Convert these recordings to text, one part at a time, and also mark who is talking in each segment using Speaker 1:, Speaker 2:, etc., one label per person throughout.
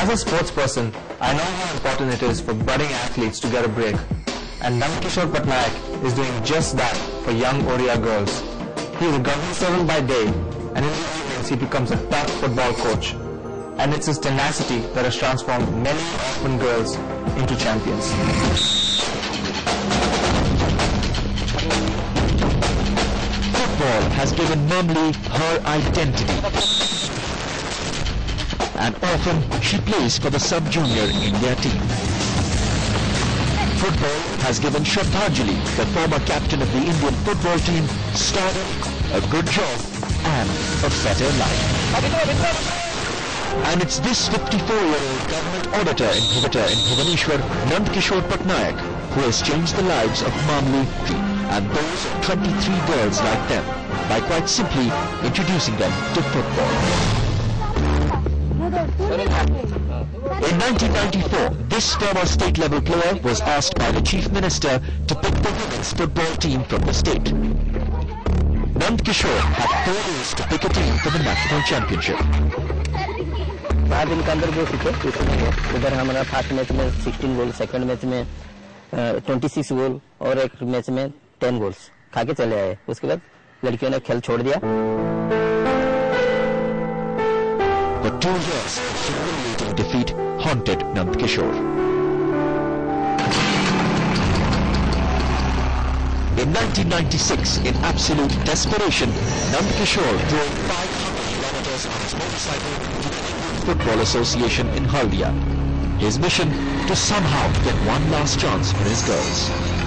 Speaker 1: As a sports person, I know how important it is for budding athletes to get a break. And Nandkishore Patnaik is doing just that for young Orissa girls. He is a government servant by day, and in the evenings he becomes a tough football coach. And it's his tenacity that has transformed many orphan girls into champions.
Speaker 2: Football has given Mamli her identity. And often she plays for the sub-junior India team. Football has given Shraddhanjali, the former captain of the Indian football team, stardom, a good job and a better life. And it's this 54-year-old government auditor in Bhubaneswar, Nandkishore Patnaik, who has changed the lives of Mamli and those of 23 girls like them by quite simply introducing them to football. In 1994, this former state-level player was asked by the Chief Minister to pick the women's football team from the state. Nandkishore had 4 days to pick a team for the national championship.
Speaker 3: 5 दिन के अंदर गोल सीखे उधर हमारा first match में 16 गोल, second match में 26 गोल और एक मैच में 10 गोल्स खा के चले आए. उसके बाद लड़कियों ने खेल छोड़ दिया.
Speaker 2: For 2 years, humiliating defeat haunted Nandkishore. In 1996, in absolute desperation, Nandkishore drove 500 kilometers on his motorcycle to the Indian Football Association in Haldia. His mission to somehow get one last chance for his girls.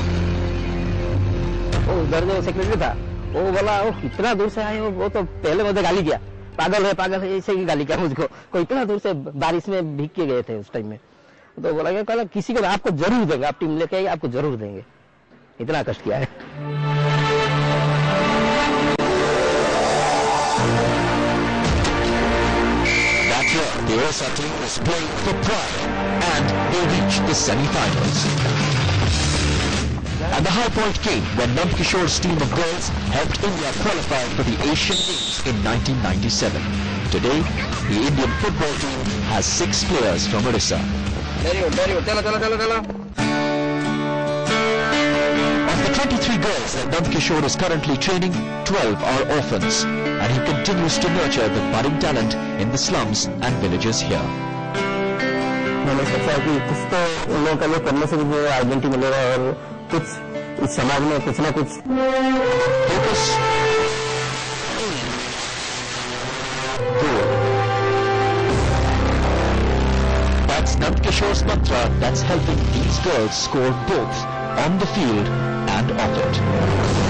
Speaker 3: उधर जो secretary था, वो बोला वो इतना दूर से आए, वो तो पहले मुझे गाली किया. पागल है ऐसे ही गाली किया मुझको. कोई इतना दूर से बारिश में भीग के गए थे उस टाइम में. तो बोला कि कल किसी को आपको जरूर देंगे, आप टीम लेके आइए, आपको जरूर देंगे. इतना कष्ट किया है.
Speaker 2: That year, the Orissa team was playing for pride and they reached the semi-finals. And the high point came when Nandkishore's team of girls helped India qualify for the Asian Games in 1997. Today, the Indian football team has 6 players from Orissa.
Speaker 3: Very good. Tell.
Speaker 2: Of the 23 girls that Nandkishore is currently training, 12 are orphans, and he continues to nurture the budding talent in the slums and villages here.
Speaker 3: मैंने सोचा कि कुछ तो उन लोगों के लिए करने से मुझे आइडेंटिटी मिलेगा और कुछ इस समाज में कुछ ना कुछ.
Speaker 2: Focus. Goal. That's Nandkishore's mantra that's helping these girls score both on the field and off it.